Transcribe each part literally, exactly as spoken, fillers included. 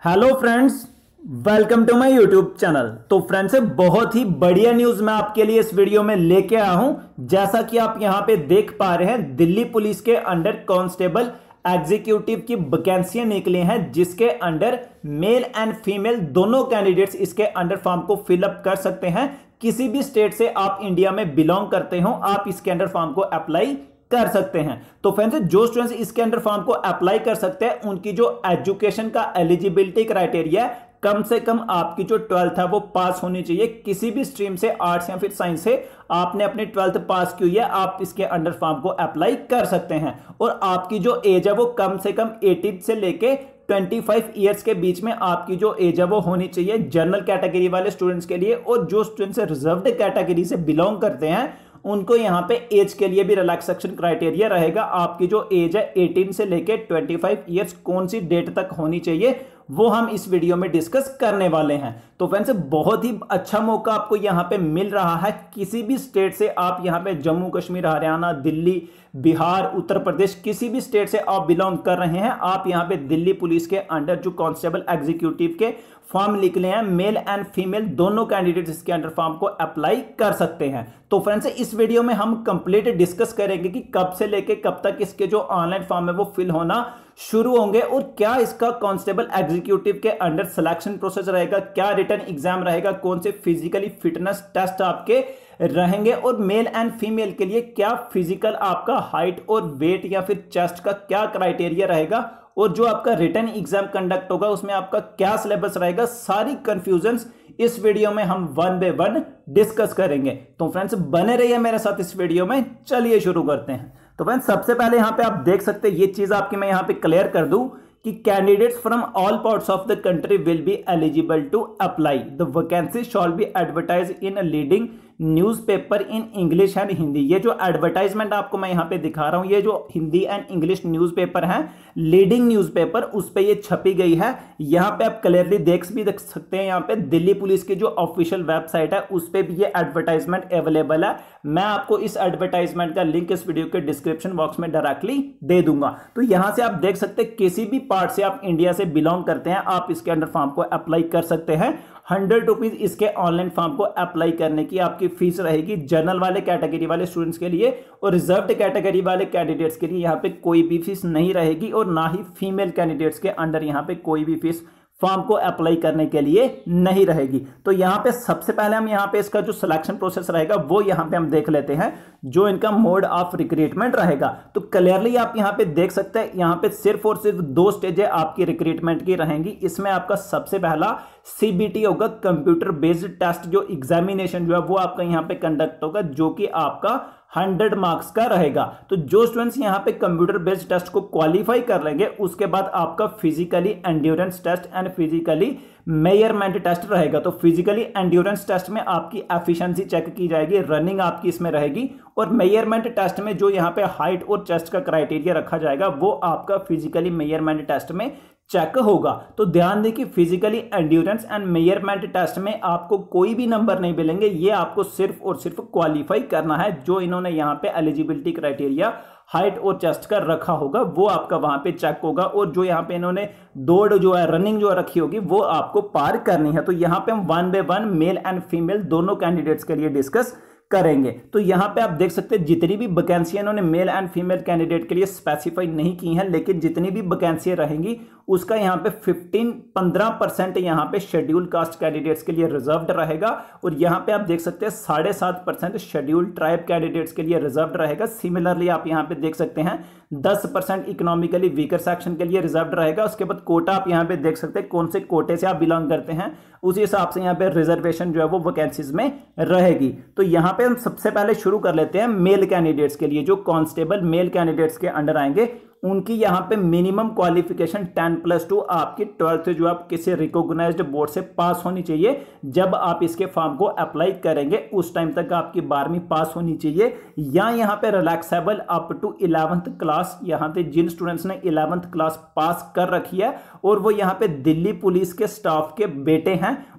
Hello friends, welcome to my YouTube channel. तो friends, बहुत ही बढ़िया न्यूज मैं आपके लिए इस वीडियो में लेके आया हूं। जैसा कि आप यहां पे देख पा रहे हैं, दिल्ली पुलिस के अंडर कांस्टेबल एग्जीक्यूटिव की वैकेंसियां निकली हैं, जिसके अंडर मेल एंड फीमेल दोनों कैंडिडेट्स इसके अंडर फॉर्म को फिलअप कर सकते हैं। किसी भी स्टेट से आप इंडिया में बिलोंग करते हो, आप इसके अंडर फॉर्म को अप्लाई कर सकते हैं। तो फ्रेंड्स, जो स्टूडेंट्स इसके अंडर फॉर्म को अप्लाई कर सकते हैं, उनकी जो एजुकेशन का एलिजिबिलिटी क्राइटेरिया है, कम से कम आपकी जो ट्वेल्थ है वो पास होनी चाहिए। किसी भी स्ट्रीम से, आर्ट्स या फिर साइंस से आपने अपनी ट्वेल्थ पास की हुई है, आप इसके अंडर फॉर्म को अप्लाई कर सकते हैं। और आपकी जो एज है वो कम से कम अठारह से लेके पच्चीस इयर्स के बीच में आपकी जो एज है वो होनी चाहिए जनरल कैटेगरी वाले स्टूडेंट्स के लिए। और जो स्टूडेंट्स रिजर्व्ड कैटेगरी से बिलोंग करते हैं, उनको यहां पे एज के लिए भी रिलैक्सेशन क्राइटेरिया रहेगा। आपकी जो एज है अठारह से लेके पच्चीस इयर्स कौन सी डेट तक होनी चाहिए, वो हम इस वीडियो में डिस्कस करने वाले हैं। तो फ्रेंड्स, बहुत ही अच्छा मौका आपको यहां पे मिल रहा है। किसी भी स्टेट से आप यहां पे जम्मू कश्मीर, हरियाणा, दिल्ली, बिहार, उत्तर प्रदेश, किसी भी स्टेट से आप बिलोंग कर रहे हैं, आप यहां पे दिल्ली पुलिस के अंडर जो कांस्टेबल एग्जीक्यूटिव के फॉर्म निकले हैं, मेल एंड फीमेल दोनों कैंडिडेट्स इसके अंडर फॉर्म को अप्लाई कर सकते हैं। तो फ्रेंड्स, इस वीडियो में हम कंप्लीट डिस्कस करेंगे कि कब से लेके कब तक इसके जो ऑनलाइन फॉर्म है वो फिल होना शुरू होंगे, और क्या इसका कांस्टेबल एग्जीक्यूटिव के अंडर सिलेक्शन प्रोसेस रहेगा, क्या रिटन एग्जाम रहेगा, कौन से फिजिकली फिटनेस टेस्ट आपके रहेंगे, और मेल एंड फीमेल के लिए क्या फिजिकल आपका हाइट और वेट या फिर चेस्ट का क्या क्राइटेरिया रहेगा, और जो आपका रिटन एग्जाम कंडक्ट होगा उसमें आपका क्या सिलेबस रहेगा। सारी कंफ्यूजन्स इस वीडियो में हम वन बाय वन डिस्कस करेंगे। तो फ्रेंड्स, बने रहिए मेरे साथ इस वीडियो में। चलिए शुरू करते हैं। तो फ्रेंड्स, सबसे पहले यहां पे आप देख सकते हैं, ये चीज आपकी मैं यहां पे क्लियर कर दूं कि candidates from all parts of the country will be eligible to apply. The vacancy shall be advertise in a leading newspaper in English and Hindi. ये जो एडवर्टाइजमेंट आपको मैं यहां पे दिखा रहा हूं, ये जो हिंदी एंड इंग्लिश न्यूज़पेपर है, लीडिंग न्यूज़पेपर, उस पे ये छपी गई है। यहां पे आप क्लियरली देख भी देख सकते हैं, यहां पे दिल्ली पुलिस की जो ऑफिशियल वेबसाइट है उस पे भी ये एडवर्टाइजमेंट अवेलेबल है। मैं आपको इस एडवर्टाइजमेंट का लिंक इस वीडियो के डिस्क्रिप्शन बॉक्स में डायरेक्टली दे दूंगा। तो यहां से आप देख सकते हैं, किसी भी पार्ट से आप इंडिया से बिलोंग करते हैं, आप इसके अंडर फॉर्म को अप्लाई कर सकते हैं। हंड्रेड रुपीज इसके ऑनलाइन फॉर्म को अप्लाई करने की आपकी फीस रहेगी जनरल वाले कैटेगरी वाले स्टूडेंट्स के लिए, और रिजर्व्ड कैटेगरी वाले कैंडिडेट्स के लिए यहां पे कोई भी फीस नहीं रहेगी, और ना ही फीमेल कैंडिडेट्स के अंडर यहां पे कोई भी फीस फॉर्म को अप्लाई करने के लिए नहीं रहेगी। तो यहां पे सबसे पहले हम यहां पे इसका जो सिलेक्शन प्रोसेस रहेगा वो यहां पे हम देख लेते हैं, जो इनका मोड ऑफ रिक्रूटमेंट रहेगा। तो क्लियरली आप यहां पे देख सकते हैं, यहां पे सिर्फ और सिर्फ दो स्टेजें आपकी रिक्रूटमेंट की रहेंगी। इसमें आपका सबसे पहला सीबीटी होगा, कंप्यूटर बेस्ड टेस्ट, जो एग्जामिनेशन जो है वो आपका यहां पे कंडक्ट होगा, जो कि आपका हंड्रेड मार्क्स का रहेगा। तो जो स्टूडेंट्स यहां पे कंप्यूटर बेस्ड टेस्ट को क्वालिफाई कर लेंगे, उसके बाद आपका physically endurance test and physically measurement test रहेगा। तो फिजिकली एंड्योरेंस टेस्ट में आपकी एफिशिएंसी चेक की जाएगी, रनिंग आपकी इसमें रहेगी, और मेजरमेंट टेस्ट में जो यहाँ पे हाइट और चेस्ट का क्राइटेरिया रखा जाएगा वो आपका फिजिकली मेजरमेंट टेस्ट में चेक होगा। तो ध्यान दें कि physically endurance and measurement test में आपको कोई भी नंबर नहीं मिलेंगे, ये आपको सिर्फ और सिर्फ क्वालिफाई करना है। जो इन्होंने यहाँ पे एलिजिबिलिटी क्राइटेरिया हाइट और चेस्ट का रखा होगा वो आपका वहां पे चेक होगा, और जो यहाँ पे इन्होंने दौड़ जो है, रनिंग जो रखी होगी, वो आपको पार करनी है। तो यहाँ पे हम one by one male and female दोनों कैंडिडेट्स के लिए डिस्कस करेंगे। तो यहां पे आप देख सकते हैं, जितनी भी वैकेंसियां इन्होंने मेल एंड फीमेल कैंडिडेट के लिए स्पेसिफाई नहीं की हैं, लेकिन जितनी भी वैकेंसियां रहेंगी उसका यहां पे पंद्रह परसेंट यहां पे शेड्यूल कास्ट कैंडिडेट्स के लिए रिजर्व्ड रहेगा, और यहां पे आप देख सकते हैं साढ़े सात परसेंट शेड्यूल ट्राइब कैंडिडेट्स के लिए रिजर्व्ड रहेगा। सिमिलरली आप यहां पे देख सकते हैं दस परसेंट इकोनॉमिकली वीकर सेक्शन के लिए रिजर्व्ड रहेगा। उसके बाद कोटा आप यहां पे देख सकते हैं, कौन से कोटे से आप बिलोंग करते हैं उसी हिसाब से यहां पे रिजर्वेशन जो है वो वैकेंसीज में रहेगी। तो यहां पे हम सबसे पहले शुरू कर लेते हैं मेल कैंडिडेट्स के लिए। जो कांस्टेबल मेल कैंडिडेट्स के अंडर आएंगे, उनकी यहां पे minimum qualification ten plus two आपकी ट्वेल्थ जो आप किसी रिकॉग्नाइज्ड बोर्ड से पास होनी चाहिए। जब आप इसके फॉर्म को अप्लाई करेंगे उस टाइम तक आपकी बारहवीं पास होनी चाहिए, या यहां पे relaxable up to eleventh class. यहां पे जिन स्टूडेंट्स ने इलेवेंथ क्लास पास कर रखी है और वो यहां पे दिल्ली पुलिस के स्टाफ के बेटे हैं,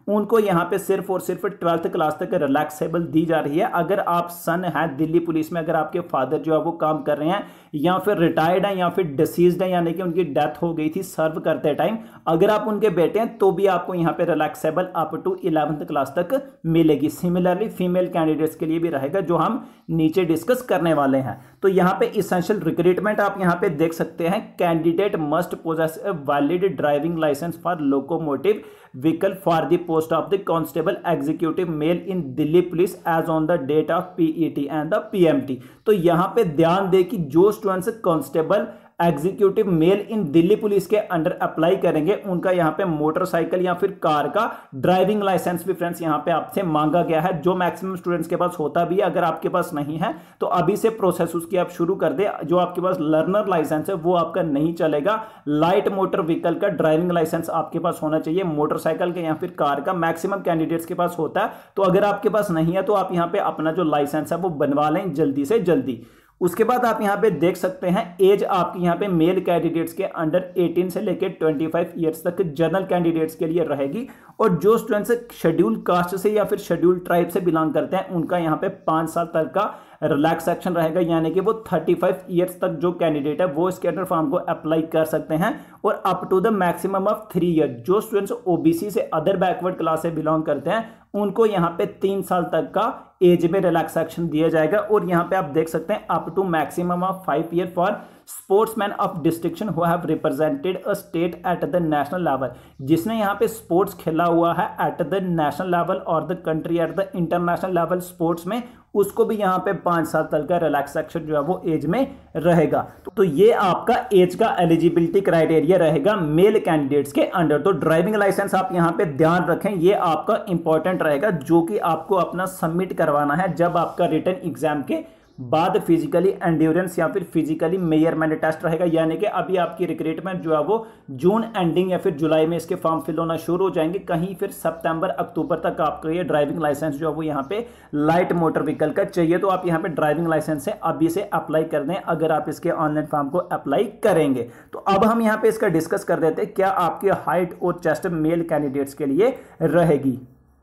उनको यहाँ पे सिर्फ और सिर्फ ट्वेल्थ क्लास तक रिलैक्सेबल दी जा रही है। अगर आप सन है दिल्ली पुलिस में, अगर आपके फादर जो है वो काम कर रहे हैं या फिर रिटायर्ड हैं या फिर डिसीज्ड हैं, यानी कि उनकी डेथ हो गई थी सर्व करते टाइम, अगर आप उनके बेटे हैं तो भी आपको यहाँ पे relaxable up to eleventh class तक मिलेगी। सिमिलरली फीमेल कैंडिडेट्स के लिए भी रहेगा, जो हम नीचे डिस्कस करने वाले हैं। तो यहाँ पे इसेंशियल रिक्रूटमेंट आप यहाँ पे देख सकते हैं। Candidate must possess a valid driving licence for locomotive vehicle for the post of the constable executive male in Delhi police as on the date of PET and the PMT. तो यहाँ पे ध्यान दें कि जो students constable executive male in Delhi police के under apply करेंगे, उनका यहाँ पे मोटरसाइकिल या फिर कार का ड्राइविंग लाइसेंस भी फ्रेंड्स यहाँ पे आपसे मांगा गया है, जो मैक्सिमम स्टूडेंट्स के पास होता भी है। अगर आपके पास नहीं है तो अभी से प्रोसेस उसकी आप शुरू कर दे। जो आपके पास लर्नर लाइसेंस है वो आपका नहीं चलेगा, लाइट मोटर व्हीकल का ड्राइविंग लाइसेंस आपके पास होना चाहिए, मोटरसाइकिल का या फिर कार का मैक्सिमम कैंडिडेट्स के पास होता है। तो अगर आपके पास नहीं है तो आप यहाँ पे अपना जो लाइसेंस है वो बनवा लें जल्दी से जल्दी। उसके बाद आप यहाँ पे देख सकते हैं एज आपकी यहाँ पे मेल कैंडिडेट्स के अंडर अठारह से लेकर पच्चीस इयर्स तक जनरल कैंडिडेट्स के लिए रहेगी, और जो स्टूडेंट्स शेड्यूल कास्ट से या फिर शेड्यूल ट्राइब से बिलोंग करते हैं उनका यहाँ पे पांच साल तक का रिलैक्सेशन रहेगा, यानी कि वो पैंतीस इयर्स तक जो कैंडिडेट है वो इसके अंडर फॉर्म को अप्लाई कर सकते हैं, और up to the maximum of three year. जो स्टूडेंट्स ओबीसी से अदर बैकवर्ड क्लास से बिलोंग करते हैं उनको यहाँ पे तीन साल तक का एज में रिलैक्सेशन दिया जाएगा। और यहाँ पे आप देख सकते हैं up to maximum of five year for sportsman of distinction who have represented a state at the national level. जिसने यहाँ पे स्पोर्ट्स खेला हुआ है एट द नेशनल लेवल और the country at the international level sports में, उसको भी यहाँ पे पांच साल तक का रिलैक्सेशन जो है वो एज में रहेगा। तो, तो ये आपका एज का एलिजिबिलिटी क्राइटेरिया रहेगा मेल कैंडिडेट्स के अंडर। तो ड्राइविंग लाइसेंस आप यहाँ पे ध्यान रखें, ये आपका इंपॉर्टेंट रहेगा, जो कि आपको अपना सबमिट करवाना है जब आपका रिटन एग्जाम के बाद फिजिकली एंड्योरेंस या फिर फिजिकली मेजरमेंट टेस्ट रहेगा। यानी कि अभी आपकी रिक्रूटमेंट जो है वो जून एंडिंग या फिर जुलाई में इसके फॉर्म फिल होना शुरू हो जाएंगे, कहीं फिर सितंबर अक्टूबर तक आपको ये ड्राइविंग लाइसेंस जो है वो यहाँ पे लाइट मोटर व्हीकल का चाहिए। तो आप यहाँ पे ड्राइविंग लाइसेंस से अभी से अप्लाई कर दें अगर आप इसके ऑनलाइन फॉर्म को अप्लाई करेंगे। तो अब हम यहाँ पे इसका डिस्कस कर देते हैं क्या आपकी हाइट और चेस्ट मेल कैंडिडेट्स के लिए रहेगी।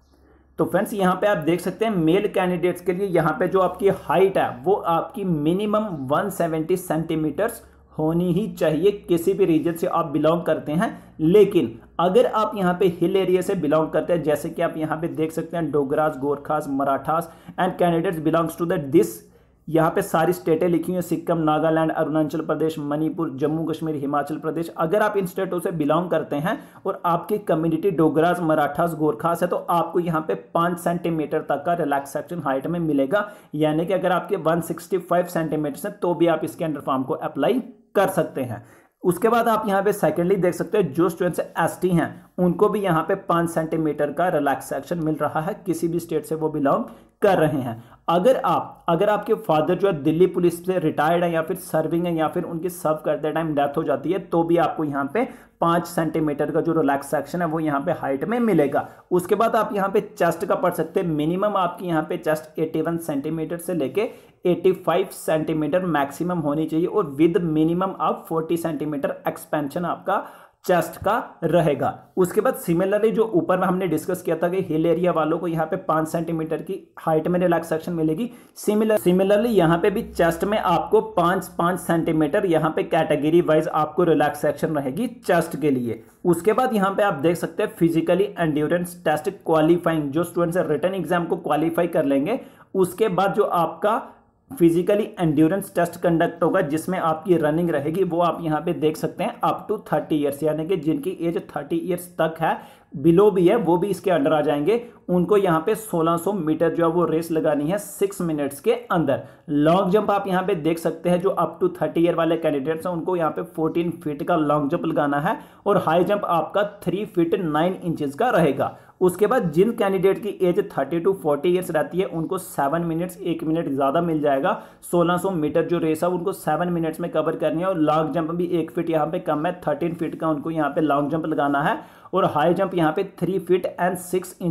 तो फ्रेंड्स यहाँ पे आप देख सकते हैं मेल कैंडिडेट्स के लिए यहाँ पे जो आपकी हाइट है वो आपकी मिनिमम एक सौ सत्तर सेंटीमीटर्स होनी ही चाहिए, किसी भी रीजन से आप बिलोंग करते हैं। लेकिन अगर आप यहाँ पे हिल एरिया से बिलोंग करते हैं, जैसे कि आप यहाँ पे देख सकते हैं Dogras, Gorkhas, Marathas and candidates belongs to the this, यहाँ पे सारी स्टेटें लिखी हुई, सिक्किम, नागालैंड, अरुणाचल प्रदेश, मणिपुर, जम्मू कश्मीर, हिमाचल प्रदेश। अगर आप इन स्टेटों से बिलोंग करते हैं और आपकी कम्युनिटी डोगरास, मराठास, गोरखास है, तो आपको यहाँ पे पाँच सेंटीमीटर तक का रिलैक्सेशन हाइट में मिलेगा। यानी कि अगर आपके एक सौ पैंसठ सेंटीमीटर है तो भी आप इसके अंडर फॉर्म को अप्लाई कर सकते हैं। उसके बाद आप यहाँ पे सेकेंडली देख सकते हैं जो स्टूडेंट्स एसटी हैं उनको भी यहाँ पे पाँच सेंटीमीटर का रिलैक्सेशन मिल रहा है, किसी भी स्टेट से वो बिलोंग कर रहे हैं। अगर आप अगर आपके फादर जो है दिल्ली पुलिस से रिटायर्ड है या फिर सर्विंग है या फिर उनकी सर्व करते टाइम डेथ हो जाती है, तो भी आपको यहाँ पे पाँच सेंटीमीटर का जो रिलैक्सेशन है वो यहाँ पे हाइट में मिलेगा। उसके बाद आप यहाँ पे चेस्ट का पढ़ सकते हैं, मिनिमम आपकी यहाँ पे चेस्ट इक्यासी सेंटीमीटर से लेके पचासी सेंटीमीटर मैक्सिमम होनी चाहिए, और विद मिनिमम ऑफ चालीस सेंटीमीटर एक्सपेंशन आपका चेस्ट का रहेगा। उसके बाद सिमिलरली जो ऊपर में हमने डिस्कस किया था कि हिल एरिया वालों को यहाँ पे पाँच सेंटीमीटर की हाइट में रिलैक्सेशन मिलेगी, सिमिलर सिमिलरली यहाँ पे भी चेस्ट में आपको पाँच पाँच सेंटीमीटर यहाँ पे कैटेगरी वाइज आपको रिलैक्सेशन रहेगी चेस्ट के लिए। उसके बाद यहाँ पे आप देख सकते हैं फिजिकली एंड्योरेंस टेस्ट क्वालिफाइंग, जो स्टूडेंट्स रिटन एग्जाम को क्वालिफाई कर लेंगे उसके बाद जो आपका फिजिकली एंड्योरेंस टेस्ट कंडक्ट होगा जिसमें आपकी रनिंग रहेगी, वो आप यहाँ पे देख सकते हैं अप टू थर्टी इयर्स, यानी कि जिनकी एज थर्टी इयर्स तक है, बिलो भी है, वो भी इसके अंडर आ जाएंगे। उनको यहाँ पे सोलह सौ मीटर जो है वो रेस लगानी है सिक्स मिनट्स के अंदर। लॉन्ग जंप आप यहाँ पे देख सकते हैं, जो अप टू थर्टी ईयर वाले कैंडिडेट्स हैं उनको यहाँ पे फोर्टीन फीट का लॉन्ग जंप लगाना है, और हाई जंप आपका थ्री फीट नाइन इंचेस का रहेगा। उसके बाद जिन कैंडिडेट की age thirty to forty years रहती है उनको सेवन मिनट्स एक मिनट ज़्यादा मिल जाएगा। सोलह सौ मीटर जो रेस है उनको सेवन मिनट्स में कवर करनी है, और लॉन्ग जंप भी एक फीट यहाँ पे कम है, थर्टीन फीट का उनको यहाँ पे लॉन्ग जंप लगाना है, और हाई जंप यहाँ पे three feet and six inches का उनको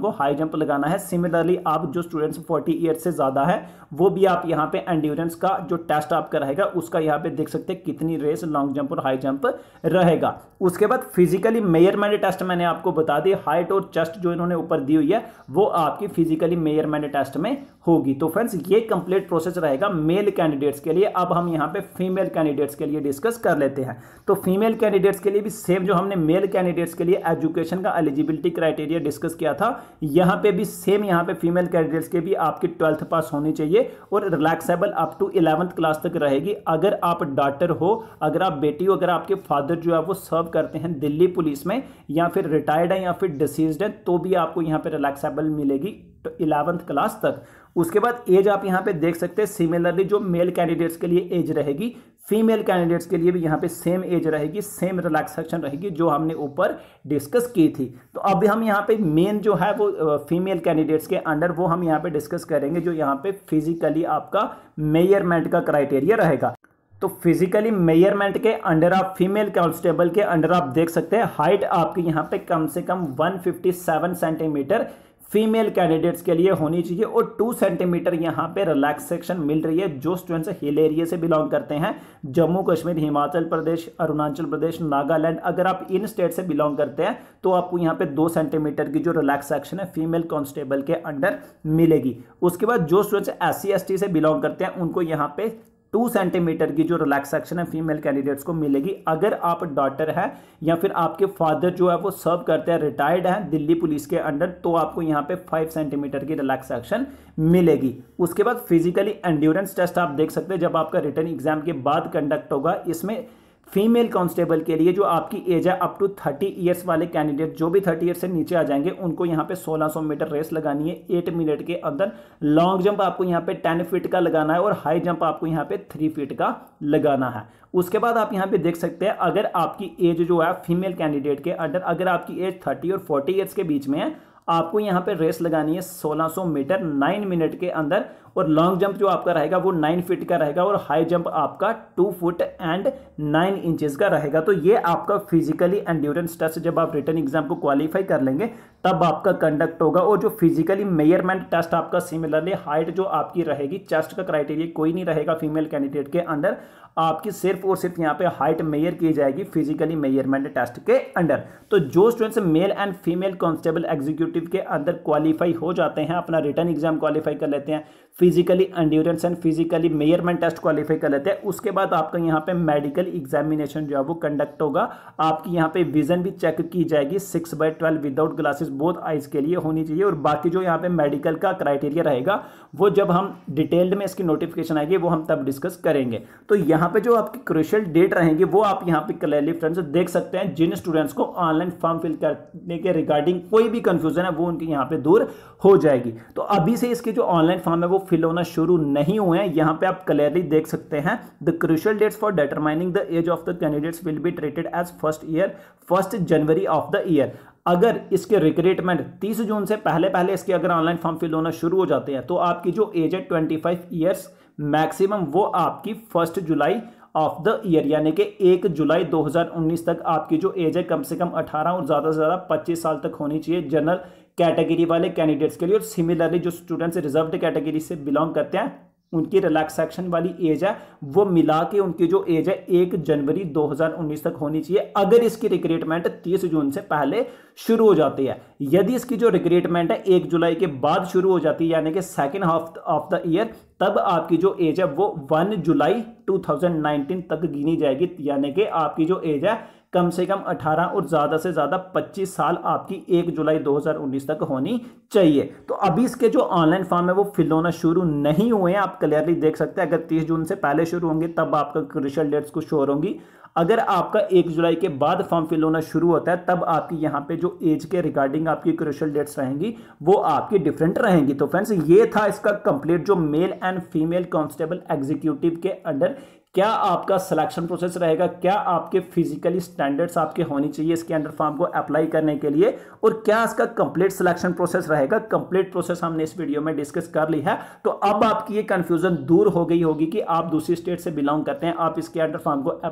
को हाई जंप लगाना है। सिमिलरली आप जो स्टूडेंट्स फोर्टी ईयर्स से ज़्यादा है वो भी आप यहाँ पे एंड्योरेंस का जो टेस्ट आपका रहेगा उसका यहाँ पे देख सकते हैं कितनी रेस लॉन्ग जंप और हाई जंप रहेगा। उसके बाद फिजिकली मेजरमेंट टेस्ट मैंने आपको बता दी, हाइट और चेस्ट जो इन्होंने ऊपर दी हुई है वो आपकी फिजिकली मेजरमेंट टेस्ट में होगी। तो फ्रेंड्स ये कंप्लीट प्रोसेस रहेगा मेल कैंडिडेट्स के लिए। अब हम यहाँ पे फीमेल कैंडिडेट्स के लिए डिस्कस कर लेते हैं। तो फीमेल कैंडिडेट्स के लिए भी सेम जो हमने मेल कैंडिडेट्स के लिए एजुकेशन का एलिजिबिलिटी क्राइटेरिया डिस्कस किया था, यहाँ पे भी सेम यहाँ पे फीमेल कैंडिडेट्स के भी आपकी ट्वेल्थ पास होनी चाहिए और relaxable up to eleventh class तक रहेगी। अगर आप डॉटर हो, अगर आप बेटी हो, अगर आपके फादर जो है वो सर्व करते हैं दिल्ली पुलिस में या फिर रिटायर्ड है या फिर डिसीज्ड है तो भी आपको यहाँ पे रिलैक्सेबल मिलेगी इलेवेंथ क्लास तक। उसके बाद एज आप यहाँ पे देख सकते हैं सिमिलरली जो मेल कैंडिडेट्स के लिए एज रहेगी फीमेल कैंडिडेट्स के लिए भी यहाँ पे सेम एज रहेगी, सेम रिलैक्सेशन रहेगी जो हमने ऊपर डिस्कस की थी। तो अब हम यहाँ पे मेन जो है वो फीमेल कैंडिडेट्स के अंडर वो हम यहाँ पे डिस्कस करेंगे जो यहाँ पे फिजिकली आपका मेजरमेंट का क्राइटेरिया रहेगा। तो फिजिकली मेजरमेंट के अंडर आप फीमेल कांस्टेबल के अंडर आप देख सकते हैं हाइट आपकी यहाँ पे कम से कम one fifty seven centimetre female candidates के लिए होनी चाहिए और टू सेंटीमीटर यहाँ पे रिलैक्सेशन मिल रही है जो स्टूडेंट्स हिल एरिया से बिलोंग करते हैं, जम्मू कश्मीर, हिमाचल प्रदेश, अरुणाचल प्रदेश, नागालैंड। अगर आप इन स्टेट से बिलोंग करते हैं तो आपको यहाँ पे दो सेंटीमीटर की जो रिलैक्सेशन है फीमेल कांस्टेबल के अंडर मिलेगी। उसके बाद जो students S C S T से बिलोंग करते हैं उनको यहाँ पे टू सेंटीमीटर की जो रिलैक्सेशन है फीमेल कैंडिडेट्स को मिलेगी। अगर आप डॉटर है या फिर आपके फादर जो है वो सर्व करते हैं, रिटायर्ड है दिल्ली पुलिस के अंडर, तो आपको यहाँ पे फाइव सेंटीमीटर की रिलैक्सेशन मिलेगी। उसके बाद फिजिकली एंड्योरेंस टेस्ट आप देख सकते हैं जब आपका रिटर्न एग्जाम के बाद कंडक्ट होगा। इसमें फीमेल कांस्टेबल के लिए जो आपकी एज है अप टू थर्टी ईयर्स वाले कैंडिडेट जो भी थर्टी ईयर्स से नीचे आ जाएंगे उनको यहाँ पे सोलह सौ मीटर रेस लगानी है एट मिनट के अंदर। लॉन्ग जंप आपको यहाँ पे टेन फीट का लगाना है और हाई जंप आपको यहाँ पे थ्री फीट का लगाना है। उसके बाद आप यहाँ पे देख सकते हैं अगर आपकी एज जो है फीमेल कैंडिडेट के अंडर अगर आपकी एज थर्टी और फोर्टी ईयर्स के बीच में है आपको यहाँ पे रेस लगानी है सोलह सौ मीटर नाइन मिनट के अंदर और लॉन्ग जंप जो आपका रहेगा वो नाइन फीट का रहेगा और हाई जंप आपका two foot and nine inches का रहेगा। तो ये आपका फिजिकली एंड्योरेंस टेस्ट जब आप रिटर्न एग्जाम को क्वालिफाई कर लेंगे तब आपका कंडक्ट होगा। और जो फिजिकली मेजरमेंट टेस्ट आपका सिमिलरली हाइट जो आपकी रहेगी, चेस्ट का क्राइटेरिया कोई नहीं रहेगा फीमेल कैंडिडेट के अंडर, आपकी सिर्फ और सिर्फ यहाँ पे हाइट मेजर की जाएगी फिजिकली मेजरमेंट टेस्ट के अंडर। तो जो students male and female constable executive के अंदर क्वालिफाई हो जाते हैं, अपना रिटर्न एग्जाम क्वालिफाई कर लेते हैं, physically endurance and physically measurement test qualify कर लेते हैं, उसके बाद आपका यहाँ पे मेडिकल एग्जामिनेशन जो है वो कंडक्ट होगा। आपकी यहाँ पे विजन भी चेक की जाएगी, six by twelve without glasses both eyes के लिए होनी चाहिए। और बाकी जो यहाँ पे मेडिकल का क्राइटेरिया रहेगा वो जब हम डिटेल्ड में इसकी नोटिफिकेशन आएगी वो हम तब डिस्कस करेंगे। तो यहाँ पे जो आपकी क्रूशियल डेट रहेंगी वो आप यहाँ पे क्लियरली फ्रेंड्स देख सकते हैं। जिन स्टूडेंट्स को ऑनलाइन फॉर्म फिल करने के रिगार्डिंग कोई भी कंफ्यूजन है वो उनकी यहाँ पे दूर हो जाएगी। तो अभी से इसके जो ऑनलाइन फॉर्म है वो फिल होना शुरू नहीं हुए हैं, यहाँ पे आप क्लियरली देख सकते हैं। The crucial dates for determining the age of the candidates will be treated as first year first January of the year. अगर इसके रिक्रूटमेंट तीस जून से पहले पहले इसके अगर ऑनलाइन फॉर्म फिल होना शुरू हो जाते हैं तो आपकी जो एज है ट्वेंटी फाइव ईयर्स मैक्सिमम वो आपकी first July of the year यानी कि एक जुलाई दो हज़ार उन्नीस तक आपकी जो एज है कम से कम अठारह और ज़्यादा से ज़्यादा पच्चीस साल तक होनी चाहिए जनरल कैटेगरी वाले कैंडिडेट्स के लिए। और सिमिलरली जो स्टूडेंट्स रिजर्व्ड कैटेगरी से बिलोंग करते हैं उनकी रिलैक्सेशन वाली एज है वो मिला के उनकी जो एज है एक जनवरी दो हज़ार उन्नीस तक होनी चाहिए अगर इसकी रिक्रूटमेंट तीस जून से पहले शुरू हो जाती है। यदि इसकी जो रिक्रूटमेंट है एक जुलाई के बाद शुरू हो जाती है यानी कि second half of the year तब आपकी जो एज है वो वन जुलाई दो हज़ार उन्नीस तक गिनी जाएगी यानी कि आपकी जो एज है कम से कम अठारह और ज़्यादा से ज़्यादा पच्चीस साल आपकी एक जुलाई दो हज़ार उन्नीस तक होनी चाहिए। तो अभी इसके जो ऑनलाइन फॉर्म है वो फिल होना शुरू नहीं हुए हैं, आप क्लियरली देख सकते हैं। अगर तीस जून से पहले शुरू होंगे तब आपका क्रूशियल डेट्स को शोर होंगी। अगर आपका एक जुलाई के बाद फॉर्म फिल होना शुरू होता है तब आपकी यहाँ पे जो एज के रिगार्डिंग आपकी क्रूशियल डेट्स रहेंगी वो आपकी डिफरेंट रहेंगी। तो फ्रेंड्स ये था इसका कंप्लीट जो male and female constable executive के अंडर क्या आपका सिलेक्शन प्रोसेस रहेगा, क्या आपके फिजिकली स्टैंडर्ड्स आपके होनी चाहिए इसके अंडर फॉर्म को अप्लाई करने के लिए और क्या इसका कंप्लीट सिलेक्शन प्रोसेस रहेगा। कंप्लीट प्रोसेस हमने इस वीडियो में डिस्कस कर ली है। तो अब आपकी ये कंफ्यूजन दूर हो गई होगी कि आप दूसरी स्टेट से बिलोंग करते हैं, आप इसके अंडर फॉर्म को अप्लाई कर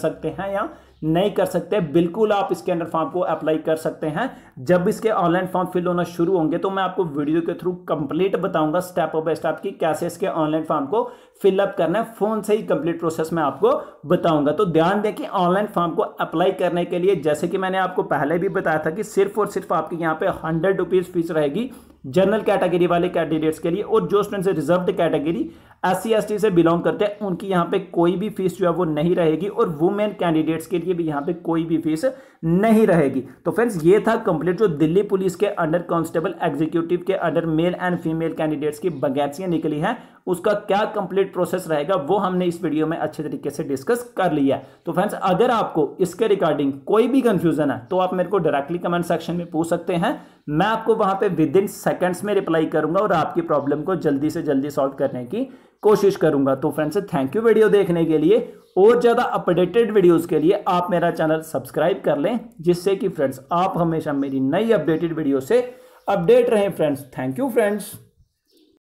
सकते हैं या नहीं कर सकते। बिल्कुल आप इसके अंडर फॉर्म को अप्लाई कर सकते हैं। जब इसके ऑनलाइन फॉर्म फिल होना शुरू होंगे तो मैं आपको वीडियो के थ्रू कंप्लीट बताऊंगा स्टेप बाय स्टेप की कैसे इसके ऑनलाइन फॉर्म को फिलअप करना है। फोन से ही कंप्लीट प्रोसेस में आपको बताऊंगा। तो ध्यान दें कि ऑनलाइन फॉर्म को अप्लाई करने के लिए जैसे कि मैंने आपको पहले भी बताया था कि सिर्फ और सिर्फ आपकी यहाँ पे हंड्रेड रुपीज फीस रहेगी जनरल कैटेगरी वाले कैंडिडेट्स के लिए, और जो student reserved category S C S T से बिलोंग करते हैं उनकी यहाँ पे कोई भी फीस जो है वो नहीं रहेगी, और वुमेन कैंडिडेट्स के लिए भी यहाँ पे कोई भी फीस नहीं रहेगी। तो फ्रेंड्स ये था कंप्लीट जो दिल्ली पुलिस के अंडर कांस्टेबल एग्जीक्यूटिव के under male and female candidates की वैकेंसियां निकली हैं, उसका क्या कंप्लीट प्रोसेस रहेगा वो हमने इस वीडियो में अच्छे तरीके से डिस्कस कर लिया है। तो फ्रेंड्स अगर आपको इसके रिगार्डिंग कोई भी कंफ्यूजन है तो आप मेरे को डायरेक्टली कमेंट सेक्शन में पूछ सकते हैं। मैं आपको वहां पे विद इन सेकंड्स में रिप्लाई करूंगा और आपकी प्रॉब्लम को जल्दी से जल्दी सॉल्व करने की कोशिश करूंगा। तो फ्रेंड्स थैंक यू वीडियो देखने के लिए। और ज्यादा अपडेटेड वीडियोस के लिए आप मेरा चैनल सब्सक्राइब कर लें, जिससे कि फ्रेंड्स आप हमेशा मेरी नई अपडेटेड वीडियो से अपडेट रहें। Friends thank you friends.